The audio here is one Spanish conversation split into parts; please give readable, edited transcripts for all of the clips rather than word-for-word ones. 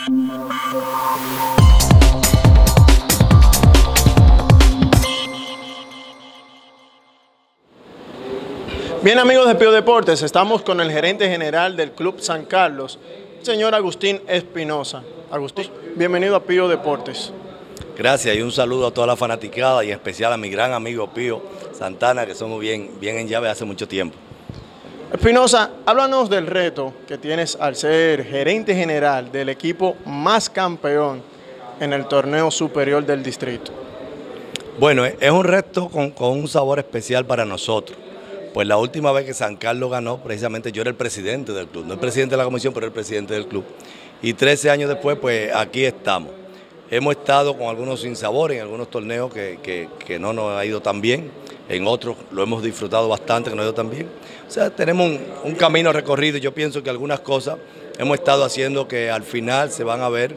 Bien, amigos de Pío Deportes, estamos con el gerente general del Club San Carlos, señor Agustín Espinosa. Agustín, bienvenido a Pío Deportes. Gracias y un saludo a toda la fanaticada y en especial a mi gran amigo Pío Santana, que somos bien en llave hace mucho tiempo. Espinosa, háblanos del reto que tienes al ser gerente general del equipo más campeón en el torneo superior del distrito. Bueno, es un reto con un sabor especial para nosotros. Pues la última vez que San Carlos ganó, precisamente yo era el presidente del club, no el presidente de la comisión, pero el presidente del club. Y 13 años después, pues aquí estamos. Hemos estado con algunos sinsabores en algunos torneos que no nos ha ido tan bien, en otros lo hemos disfrutado bastante, que nos ha ido tan bien. O sea, tenemos un camino recorrido y yo pienso que algunas cosas hemos estado haciendo que al final se van a ver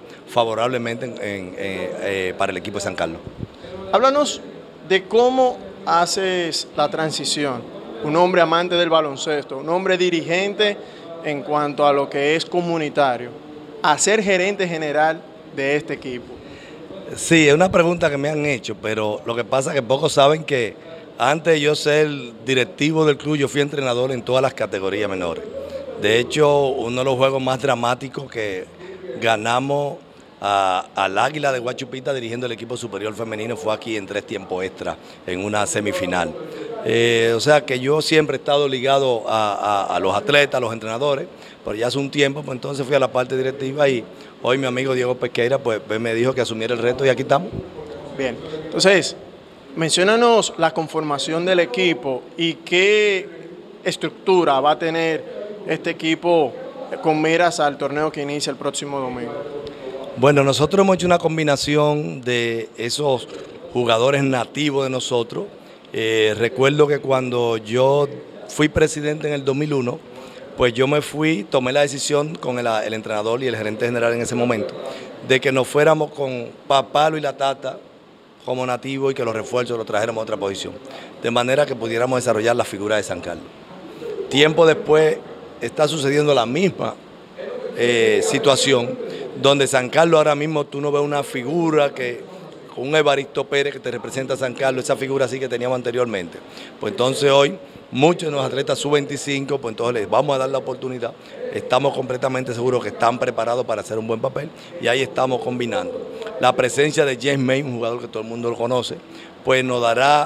favorablemente para el equipo de San Carlos. Háblanos de cómo haces la transición. Un hombre amante del baloncesto, un hombre dirigente en cuanto a lo que es comunitario, a ser gerente general de este equipo. Sí, es una pregunta que me han hecho, pero lo que pasa es que pocos saben que antes de yo ser directivo del club, yo fui entrenador en todas las categorías menores. De hecho, uno de los juegos más dramáticos que ganamos al Águila de Guachupita dirigiendo el equipo superior femenino fue aquí en 3 tiempos extra, en una semifinal. O sea que yo siempre he estado ligado a los atletas, a los entrenadores, pero ya hace un tiempo, pues entonces fui a la parte directiva y hoy mi amigo Diego Pesqueira pues me dijo que asumiera el reto y aquí estamos. Bien, entonces, menciónanos la conformación del equipo y qué estructura va a tener este equipo con miras al torneo que inicia el próximo domingo. Bueno, nosotros hemos hecho una combinación de esos jugadores nativos de nosotros. Recuerdo que cuando yo fui presidente en el 2001, pues yo me fui, tomé la decisión con el entrenador y el gerente general en ese momento, de que nos fuéramos con Papalo y la Tata como nativos y que los refuerzos los trajéramos a otra posición, de manera que pudiéramos desarrollar la figura de San Carlos. Tiempo después está sucediendo la misma situación, donde San Carlos ahora mismo tú no ves una figura con un Evaristo Pérez que te representa a San Carlos, esa figura así que teníamos anteriormente. Pues entonces hoy muchos de los atletas sub-25, pues entonces les vamos a dar la oportunidad. Estamos completamente seguros que están preparados para hacer un buen papel y ahí estamos combinando. La presencia de James May, un jugador que todo el mundo lo conoce, pues nos dará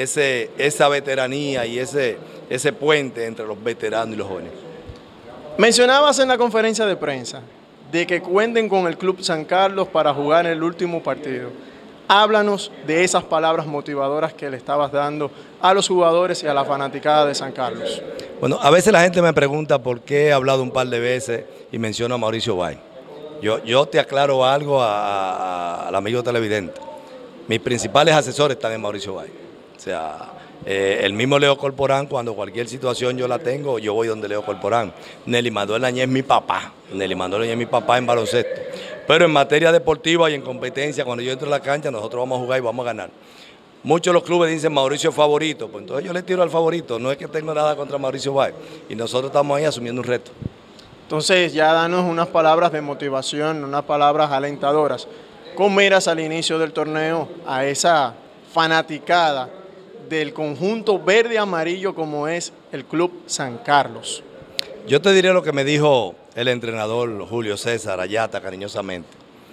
esa veteranía y ese puente entre los veteranos y los jóvenes. Mencionabas en la conferencia de prensa de que cuenten con el Club San Carlos para jugar el último partido. Háblanos de esas palabras motivadoras que le estabas dando a los jugadores y a la fanaticada de San Carlos. Bueno, a veces la gente me pregunta por qué he hablado un par de veces y menciono a Mauricio Bay. Yo te aclaro algo al amigo televidente. Mis principales asesores están en Mauricio Bay. O sea, el mismo Leo Corporán, cuando cualquier situación yo la tengo, yo voy donde Leo Corporán. Nelly Manuel Añez es mi papá. Nelly Manuel Añez es mi papá en baloncesto. Pero en materia deportiva y en competencia, cuando yo entro a la cancha, nosotros vamos a jugar y vamos a ganar. Muchos de los clubes dicen Mauricio favorito, pues entonces yo le tiro al favorito. No es que tengo nada contra Mauricio Bay. Y nosotros estamos ahí asumiendo un reto. Entonces ya danos unas palabras de motivación, unas palabras alentadoras. ¿Cómo miras al inicio del torneo a esa fanaticada del conjunto verde y amarillo como es el Club San Carlos? Yo te diré lo que me dijo el entrenador Julio César Ayata cariñosamente,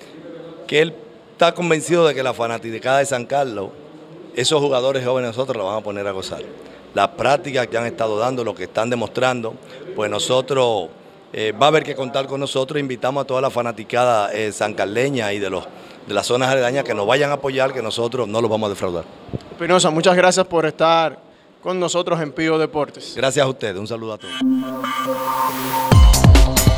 que él está convencido de que la fanaticada de San Carlos, esos jugadores jóvenes nosotros la van a poner a gozar. Las prácticas que han estado dando, lo que están demostrando, pues nosotros va a haber que contar con nosotros. Invitamos a toda la fanaticada sancarleña y de las zonas aledañas que nos vayan a apoyar, que nosotros no los vamos a defraudar. Espinosa, muchas gracias por estar con nosotros en Pío Deportes. Gracias a ustedes, un saludo a todos.